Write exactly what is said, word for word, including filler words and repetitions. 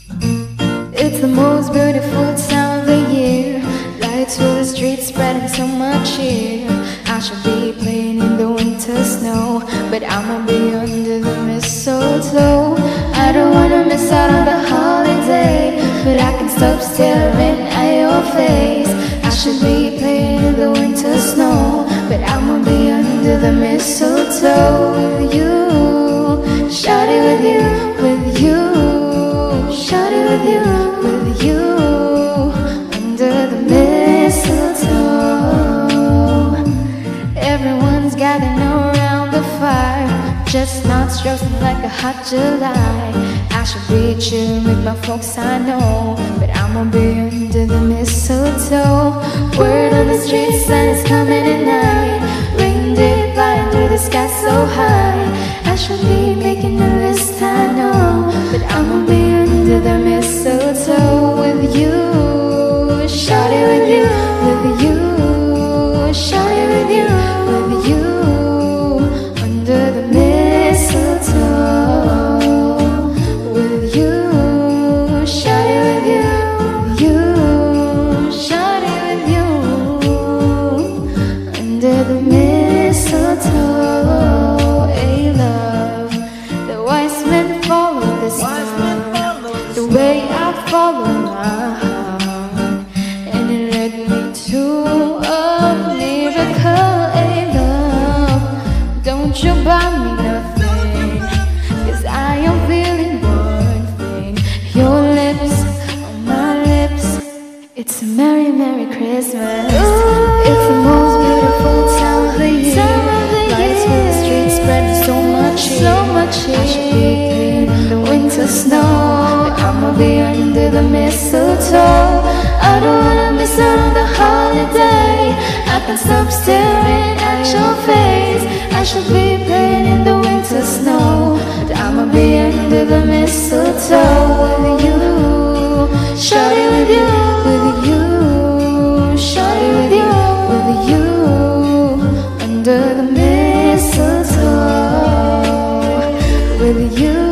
It's the most beautiful time of the year. Lights fill the streets, spreading so much cheer. I should be playing in the winter snow, but I'ma be under the mistletoe. I don't wanna miss out on the holiday, but I can stop staring at your face. I should be playing in the winter snow, but I'ma be under the mistletoe with you. Shout it with you, with you. Shout it with you, with you. Under the mistletoe. Everyone's gathering around the fire, chestnuts roasting like a hot July. I should be chilling with my folks, I know, but I'ma be under the mistletoe. Word on the street, sun is coming at night. Reindeer flying through the sky so high. I should be making a list, I know, but I'ma be under the mistletoe with you. Shout it with you, with you. Shout it with you, with you. Under the mistletoe with you. Shout it with you, with you. Shout it with you. Under the mistletoe. Hey love, the wise men follow the star, the way I follow my heart, and it led me to a miracle. Hey love, don't you buy me nothing, 'cause I am feeling one thing. Your lips on my lips. It's a merry, merry Christmas. Ooh, it's the most beautiful time of the year. Lights fill the streets, spreading so much cheer. So much cheer. I should be playing in the winter snow, but I'ma be under the mistletoe. I don't wanna miss out on the holiday. I can't stop staring at your face. I should be playing in the winter snow, but I'ma be under the mistletoe with you. Shout it with you, with you. Shout it with you, with you. Under the mistletoe with you.